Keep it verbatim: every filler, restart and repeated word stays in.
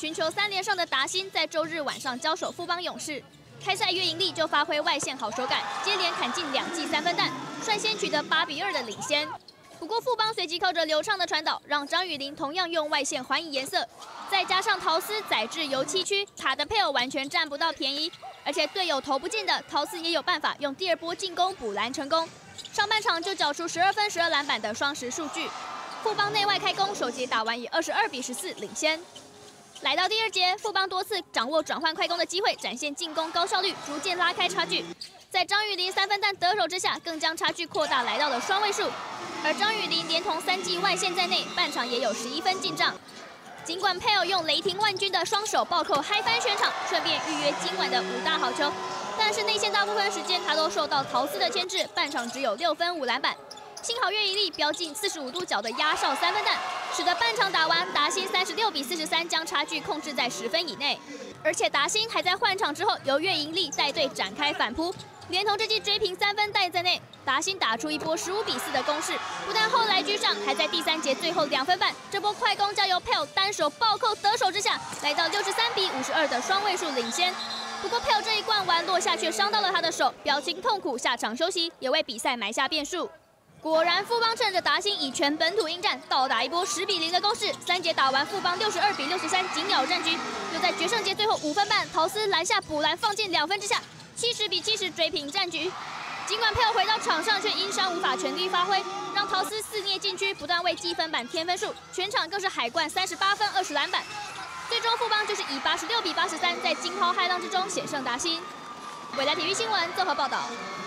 寻求三连胜的达欣在周日晚上交手富邦勇士，开赛约盈利就发挥外线好手感，接连砍进两记三分弹，率先取得八比二的领先。不过富邦随即靠着流畅的传导，让张雨林同样用外线还以颜色，再加上陶斯载至油漆区，卡的佩尔完全占不到便宜，而且队友投不进的，陶斯也有办法用第二波进攻补篮成功。上半场就缴出十二分、十二篮板的双十数据。富邦内外开攻，首节打完以二十二比十四领先。来到第二节，富邦多次掌握转换快攻的机会，展现进攻高效率，逐渐拉开差距。在张雨林三分弹得手之下，更将差距扩大来到了双位数。而张雨林连同三记外线在内，半场也有十一分进账。尽管佩尔用雷霆万钧的双手暴扣嗨翻全场，顺便预约今晚的五大好球，但是内线大部分时间他都受到陶斯的牵制，半场只有六分五篮板。幸好岳一力飙进四十五度角的压哨三分弹，使得半场打完，达欣三十六比四十三将差距控制在十分以内。而且达欣还在换场之后，由岳盈利带队展开反扑，连同这记追平三分带在内，达欣打出一波十五比四的攻势，不但后来居上，还在第三节最后两分半，这波快攻交由佩尔单手暴扣得手之下，来到六十三比五十二的双位数领先。不过佩尔这一灌完落下却伤到了他的手，表情痛苦，下场休息，也为比赛埋下变数。果然，富邦趁着达欣以全本土应战，倒打一波十比零的攻势。三节打完，富邦六十二比六十三紧咬战局。又在决胜节最后五分半，陶斯篮下补篮放进两分之下，七十比七十追平战局。尽管佩尔回到场上，却因伤无法全力发挥，让陶斯肆虐禁区，不断为积分板添分数。全场更是海冠三十八分、二十篮板。最终富邦就是以八十六比八十三，在惊涛骇浪之中险胜达欣。伟达体育新闻综合报道。